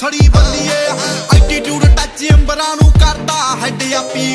ਫੜੀ ਬੱਲੀਏ attitude touch ਅੰਬਰਾਂ ਨੂੰ ਕਰਦਾ ਹੈਡ ਆਪੀ